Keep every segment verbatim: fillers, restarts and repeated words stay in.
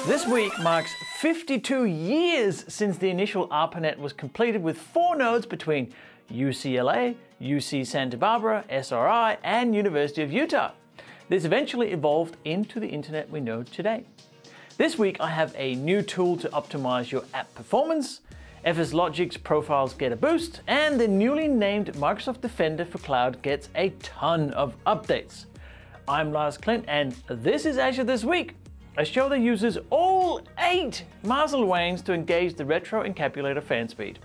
This week marks fifty-two years since the initial ARPANET was completed with four nodes between U C L A, U C Santa Barbara, S R I, and University of Utah. This eventually evolved into the internet we know today. This week I have a new tool to optimize your app performance, FSLogix Profiles get a boost, and the newly named Microsoft Defender for Cloud gets a ton of updates. I'm Lars Klint, and this is Azure This Week, a show that uses all eight muzzle wains to engage the retro encapsulator fan speed.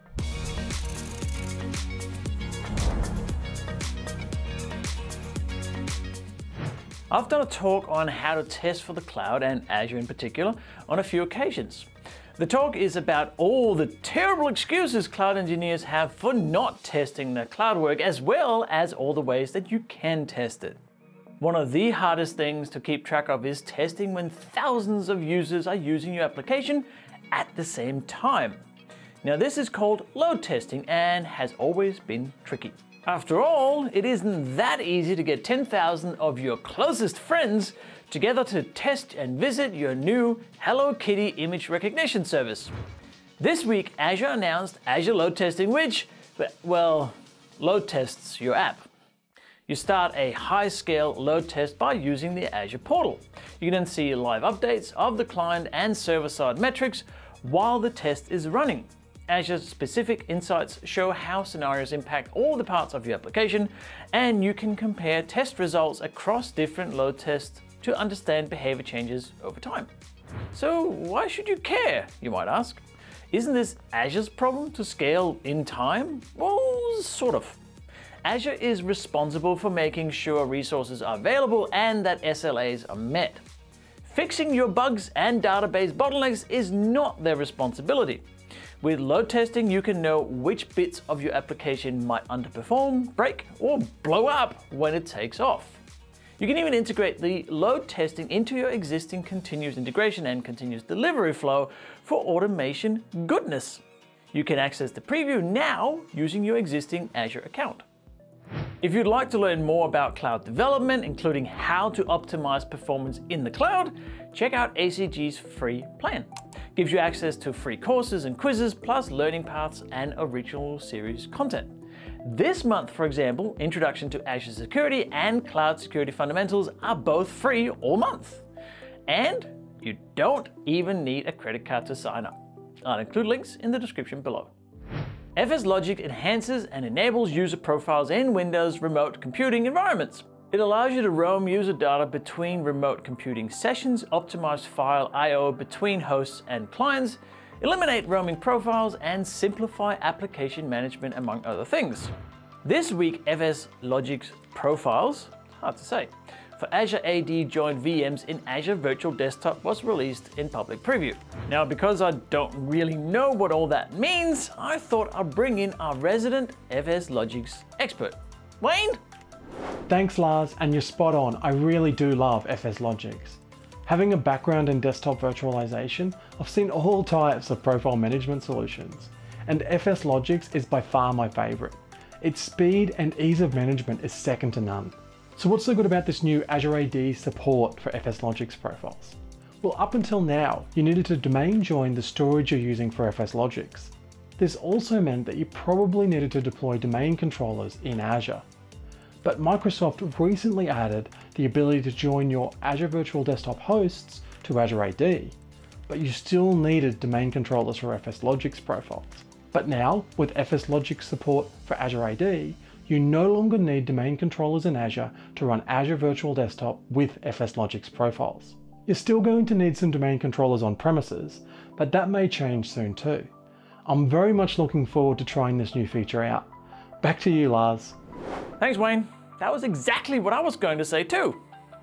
I've done a talk on how to test for the cloud, and Azure in particular, on a few occasions. The talk is about all the terrible excuses cloud engineers have for not testing their cloud work, as well as all the ways that you can test it. One of the hardest things to keep track of is testing when thousands of users are using your application at the same time. Now, this is called load testing and has always been tricky. After all, it isn't that easy to get ten thousand of your closest friends together to test and visit your new Hello Kitty image recognition service. This week, Azure announced Azure Load Testing, which, well, load tests your app. You start a high-scale load test by using the Azure portal. You can then see live updates of the client and server-side metrics while the test is running. Azure's specific insights show how scenarios impact all the parts of your application, and you can compare test results across different load tests to understand behavior changes over time. So why should you care, you might ask? Isn't this Azure's problem to scale in time? Well, sort of. Azure is responsible for making sure resources are available and that S L As are met. Fixing your bugs and database bottlenecks is not their responsibility. With load testing, you can know which bits of your application might underperform, break, or blow up when it takes off. You can even integrate the load testing into your existing continuous integration and continuous delivery flow for automation goodness. You can access the preview now using your existing Azure account. If you'd like to learn more about cloud development, including how to optimize performance in the cloud, check out A C G's free plan. It gives you access to free courses and quizzes, plus learning paths and original series content. This month, for example, Introduction to Azure Security and Cloud Security Fundamentals are both free all month. And you don't even need a credit card to sign up. I'll include links in the description below. FSLogix enhances and enables user profiles in Windows remote computing environments. It allows you to roam user data between remote computing sessions, optimize file I O between hosts and clients, eliminate roaming profiles, and simplify application management, among other things. This week, FSLogix Profiles, hard to say, for Azure A D-joined V Ms in Azure Virtual Desktop was released in public preview. Now, because I don't really know what all that means, I thought I'd bring in our resident FSLogix expert. Wayne? Thanks, Lars, and you're spot on. I really do love FSLogix. Having a background in desktop virtualization, I've seen all types of profile management solutions, and FSLogix is by far my favorite. Its speed and ease of management is second to none. So what's so good about this new Azure A D support for FSLogix profiles? Well, up until now, you needed to domain join the storage you're using for FSLogix. This also meant that you probably needed to deploy domain controllers in Azure. But Microsoft recently added the ability to join your Azure Virtual Desktop hosts to Azure A D, but you still needed domain controllers for FSLogix profiles. But now, with FSLogix support for Azure A D, you no longer need domain controllers in Azure to run Azure Virtual Desktop with FSLogix profiles. You're still going to need some domain controllers on premises, but that may change soon too. I'm very much looking forward to trying this new feature out. Back to you, Lars. Thanks, Wayne. That was exactly what I was going to say too.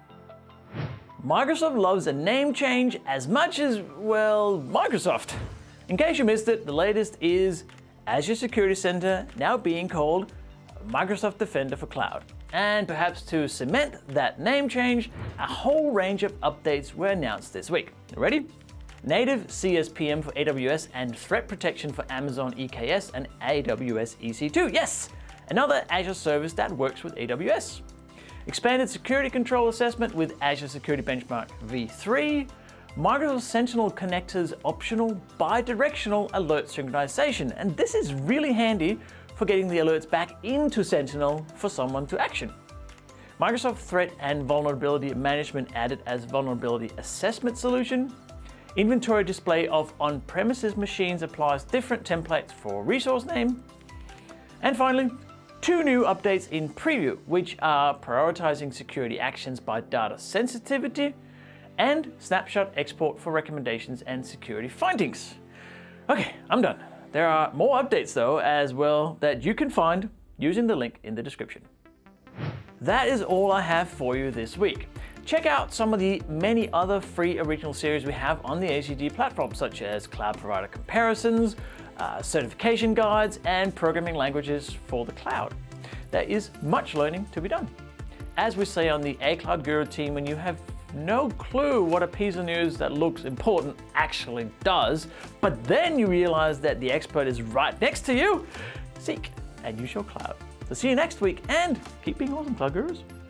Microsoft loves a name change as much as, well, Microsoft. In case you missed it, the latest is Azure Security Center now being called Microsoft Defender for Cloud. And perhaps to cement that name change, a whole range of updates were announced this week. Ready? Native C S P M for A W S and threat protection for Amazon E K S and A W S E C two. Yes, another Azure service that works with A W S. Expanded security control assessment with Azure Security Benchmark v three, Microsoft Sentinel connectors optional bidirectional alert synchronization, and this is really handy for getting the alerts back into Sentinel for someone to action. Microsoft Threat and Vulnerability Management added as vulnerability assessment solution. Inventory display of on-premises machines applies different templates for resource name. And finally, two new updates in preview, which are prioritizing security actions by data sensitivity and snapshot export for recommendations and security findings. Okay, I'm done. There are more updates though as well that you can find using the link in the description. That is all I have for you this week. Check out some of the many other free original series we have on the A C D platform, such as cloud provider comparisons, uh, certification guides, and programming languages for the cloud. There is much learning to be done. As we say on the A Cloud Guru team, when you have no clue what a piece of news that looks important actually does, but then you realize that the expert is right next to you, seek and use your cloud. So see you next week, and keep being awesome, Cloud Gurus.